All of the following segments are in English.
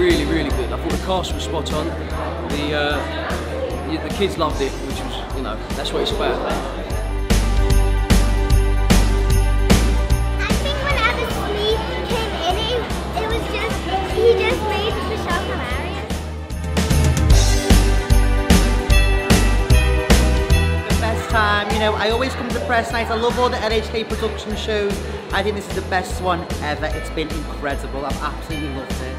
really, really good. I thought the cast was spot on. The kids loved it, which was, you know, that's what it's about. I think whenever Smee came in, it was just, he just made the show hilarious. The best time, you know, I always come to press nights. I love all the LHK production shows. I think this is the best one ever. It's been incredible. I've absolutely loved it.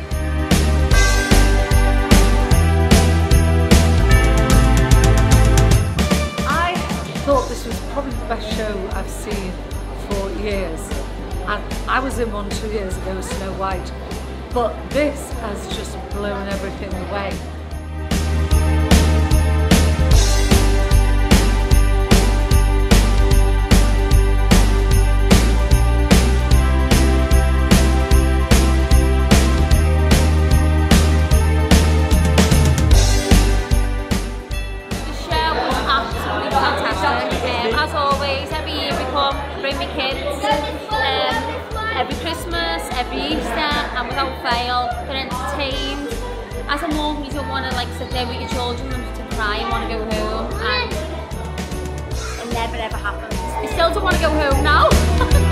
I thought this was probably the best show I've seen for years, and I was in one 2 years ago, Snow White, but this has just blown everything away. As always, every year we come, bring my kids, every Christmas, every Easter, and without fail, they're entertained. As a mum, you don't want to like sit there with your children and to cry and want to go home, and it never ever happens. I still don't want to go home now.